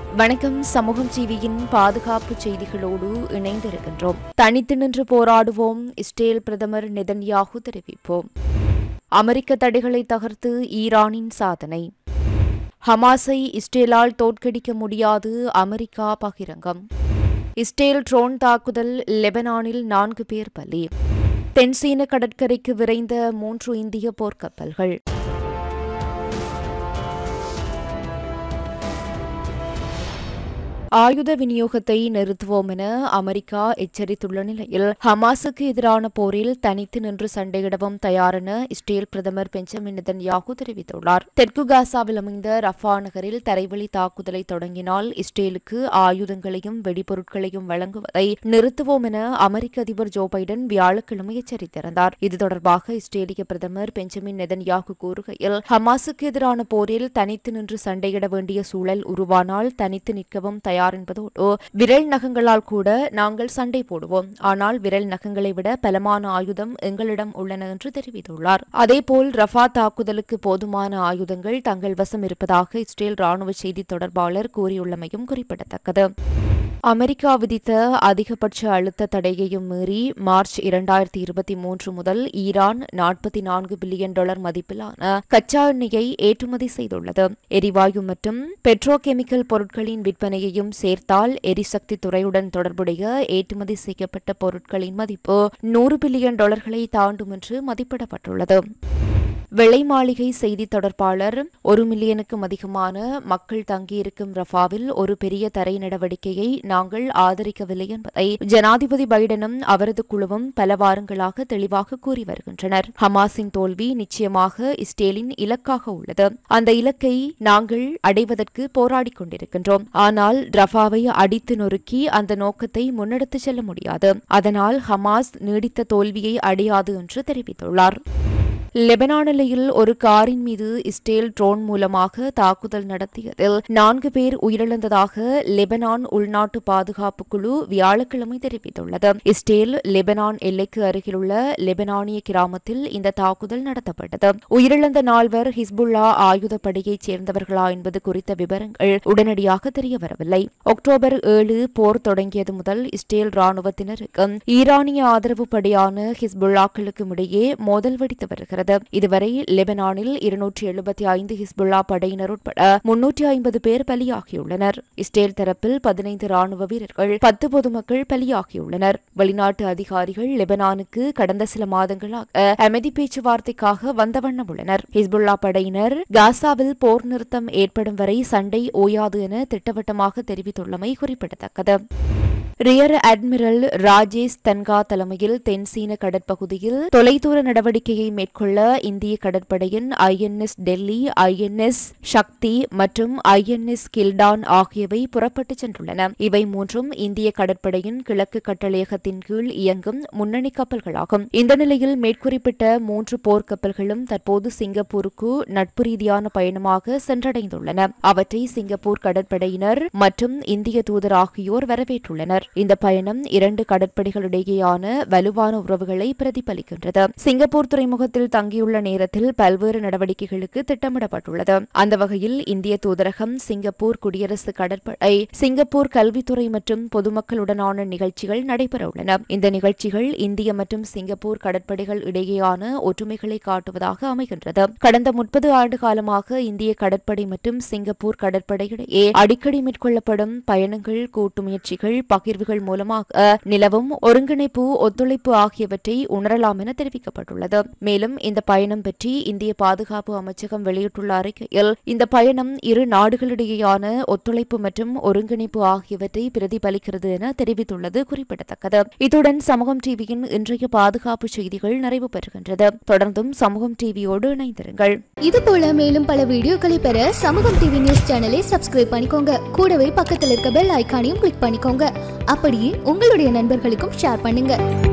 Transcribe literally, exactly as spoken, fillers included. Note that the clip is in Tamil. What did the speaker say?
வணக்கம். சமூகம் டிவியின் பாதுகாப்பு செய்திகளோடு இணைந்திருக்கின்றோம். தனித்து நின்று போராடுவோம், இஸ்ரேல் பிரதமர் நெதன்யாகு தெரிவிப்போம். அமெரிக்க தடைகளை தகர்த்து ஈரானின் சாதனை. ஹமாஸை இஸ்ரேலால் தோற்கடிக்க முடியாது, அமெரிக்கா பகிரங்கம். இஸ்ரேல் ட்ரோன் தாக்குதல், லெபனானில் நான்கு பேர் பலி. தென்சீன கடற்கரைக்கு விரைந்த மூன்று இந்திய போர்க்கப்பல்கள். ஆயுத விநியோகத்தை நிறுத்துவோம் என அமெரிக்கா எச்சரித்துள்ள நிலையில் ஹமாஸுக்கு எதிரான போரில் தனித்து நின்று சண்டையிடவும் தயாரென இஸ்ரேல் பிரதமர் பெஞ்சமின் நெதன்யாகு தெரிவித்துள்ளார். தெற்கு காசாவில் அமைந்த ரஃபா நகரில் தரைவழி தாக்குதலை தொடங்கினால் இஸ்ரேலுக்கு ஆயுதங்களையும் வெடிபொருட்களையும் வழங்குவதை நிறுத்துவோம் என அமெரிக்க அதிபர் ஜோ பைடன் வியாழக்கிழமை எச்சரித்திருந்தார். இது தொடர்பாக இஸ்ரேலிய பிரதமர் பெஞ்சமின் நெதன்யாகு கூறுகையில், ஹமாஸுக்கு எதிரான போரில் தனித்து நின்று சண்டையிட வேண்டிய சூழல் உருவானால் தனித்து நிற்கவும் தயார் என்பதோடு விரல் நகங்களால் கூட நாங்கள் சண்டை போடுவோம், ஆனால் விரல் நகங்களை விட பலமான ஆயுதம் எங்களிடம் உள்ளன என்று தெரிவித்துள்ளார். அதேபோல் ரஃபா தாக்குதலுக்கு போதுமான ஆயுதங்கள் தங்கள் வசம் இருப்பதாக இஸ்ரேல் ராணுவ செய்தி தொடர்பாளர் கூறியுள்ளமையும் குறிப்பிடத்தக்கது. அமெரிக்கா விதித்த அதிகபட்ச அழுத்த தடையையும் மீறி மார்ச் இரண்டாயிரத்தி இருபத்தி மூன்று முதல் ஈரான் நாற்பத்தி நான்கு பில்லியன் டாலர் மதிப்பிலான கச்சா எண்ணெயை ஏற்றுமதி செய்துள்ளது. எரிவாயு மற்றும் பெட்ரோகெமிக்கல் பொருட்களின் விற்பனையையும் சேர்த்தால் எரிசக்தி துறையுடன் தொடர்புடைய ஏற்றுமதி செய்யப்பட்ட பொருட்களின் மதிப்பு நூறு பில்லியன் டாலர்களை தாண்டும் என்று மதிப்பிடப்பட்டுள்ளது. வெள்ளை மாளிகை செய்தி தொடர்பாளர், ஒரு மில்லியனுக்கும் அதிகமான மக்கள் தங்கியிருக்கும் ரஃபாவில் ஒரு பெரிய தரை நடவடிக்கையை நாங்கள் ஆதரிக்கவில்லை என்பதை ஜனாதிபதி பைடனும் அவரது குழுவும் பல வாரங்களாக தெளிவாக கூறி வருகின்றனர். ஹமாஸின் தோல்வி நிச்சயமாக இஸ்ரேலின் இலக்காக உள்ளது. அந்த இலக்கை நாங்கள் அடைவதற்கு போராடிக் கொண்டிருக்கின்றோம். ஆனால் ரஃபாவை அடித்து நொறுக்கி அந்த நோக்கத்தை முன்னெடுத்துச் செல்ல முடியாது. அதனால் ஹமாஸ் நீடித்த தோல்வியை அடையாது என்று தெரிவித்துள்ளார். லெபனான் எல்லையில் ஒரு காரின் மீது இஸ்ரேல் ட்ரோன் மூலமாக தாக்குதல் நடத்தியதில் நான்கு பேர் உயிரிழந்ததாக லெபனான் உள்நாட்டு பாதுகாப்பு குழு வியாழக்கிழமை தெரிவித்துள்ளது. இஸ்ரேல் லெபனான் எல்லைக்கு அருகிலுள்ள லெபனானிய கிராமத்தில் இந்த தாக்குதல் நடத்தப்பட்டது. உயிரிழந்த நால்வர் ஹிஸ்புல்லா ஆயுதப்படையைச் சேர்ந்தவர்களா என்பது குறித்த விவரங்கள் உடனடியாக தெரியவரவில்லை. அக்டோபர் ஏழு போர் தொடங்கியது முதல் இஸ்ரேல் ராணுவத்தினருக்கும் ஈரானிய ஆதரவு படையான ஹிஸ்புல்லாக்களுக்கும் இடையே மோதல் வெடித்து வருகிறது. இதுவரை லெபனானில் இருநூற்றி எழுபத்தி ஐந்து ஹிஸ்புல்லா படையினர் உட்பட முன்னூற்றி ஐம்பது பேர் பலியாகியுள்ளனர். இஸ்ரேல் தரப்பில் பதினைந்து ராணுவ வீரர்கள், பத்து பொதுமக்கள் பலியாகியுள்ளனர். வெளிநாட்டு அதிகாரிகள் லெபனானுக்கு கடந்த சில மாதங்களாக அமைதி பேச்சுவார்த்தைக்காக வந்த வண்ணம் உள்ளனர். ஹிஸ்புல்லா படையினர் காசாவில் போர் நிறுத்தம் ஏற்படும் வரை சண்டை ஓயாது என திட்டவட்டமாக தெரிவித்துள்ளமை குறிப்பிடத்தக்கது. ரியர் அட்மிரல் ராஜேஷ் தன்கா தலைமையில் தென்சீன கடற்பகுதியில் தொலைதூர நடவடிக்கையை மேற்கொள்ள இந்திய கடற்படையின் I N S Delhi, I N S Shakti மற்றும் ஐ என் எஸ் கில்டான் ஆகியவை புறப்பட்டுச் சென்றுள்ளன. இவை மூன்றும் இந்திய கடற்படையின் கிழக்கு கட்டளையகத்தின் கீழ் இயங்கும் முன்னணி கப்பல்களாகும். இந்த நிலையில் மேற்குறிப்பிட்ட மூன்று போர்க்கப்பல்களும் தற்போது சிங்கப்பூருக்கு நட்பு ரீதியான பயணமாக சென்றடைந்துள்ளன. அவற்றை சிங்கப்பூர் கடற்படையினர் மற்றும் இந்திய தூதர் ஆகியோர் வரவேற்றுள்ளனர். இந்த பயணம் இரண்டு கடற்படைகளிடையேயான வலுவான உறவுகளை பிரதிபலிக்கின்றது. சிங்கப்பூர் துறைமுகத்தில் தங்கியுள்ள நேரத்தில் பல்வேறு நடவடிக்கைகளுக்கு திட்டமிடப்பட்டுள்ளது. அந்த வகையில் இந்திய தூதரகம், சிங்கப்பூர் குடியரசு கடற்படை, சிங்கப்பூர் கல்வித்துறை மற்றும் பொதுமக்களுடனான நிகழ்ச்சிகள் நடைபெறவுள்ளன. இந்த நிகழ்ச்சிகள் இந்திய மற்றும் சிங்கப்பூர் கடற்படைகள் இடையேயான ஒற்றுமைகளை காட்டுவதாக அமைகின்றது. கடந்த முப்பது ஆண்டு காலமாக இந்திய கடற்படை மற்றும் சிங்கப்பூர் கடற்படையிடையே அடிக்கடி மேற்கொள்ளப்படும் பயணங்கள், கூட்டு முயற்சிகள், பகிர்வு மூலமாக நிலவும் ஒருங்கிணைப்பு, ஒத்துழைப்பு ஆகியவற்றை உணரலாம் என தெரிவிக்கப்பட்டுள்ளது. மேலும் இந்த பயணம் பற்றி இந்திய பாதுகாப்பு அமைச்சகம் வெளியிட்டுள்ள அறிக்கையில், இந்த பயணம் இரு நாடுகளிடையேயான ஒத்துழைப்பு மற்றும் ஒருங்கிணைப்பு ஆகியவற்றை பிரதிபலிக்கிறது என தெரிவித்துள்ளது குறிப்பிடத்தக்கது. இத்துடன் சமூகம் டிவியின் இன்றைய பாதுகாப்பு செய்திகள் நிறைவு பெறுகின்றது. தொடர்ந்தும் சமூகம் டிவியோடு இணைந்திருங்கள். இதுபோல மேலும் பல வீடியோக்களை பெற சமூகம் டிவி நியூஸ் சேனலை சப்ஸ்கிரைப் பண்ணிக்கோங்க. கூடவே பக்கத்தில் இருக்க பெல் ஐகானையும் கிளிக் பண்ணிக்கோங்க. அப்படியே உங்களுடைய நண்பர்களுக்கும் ஷேர் பண்ணுங்க.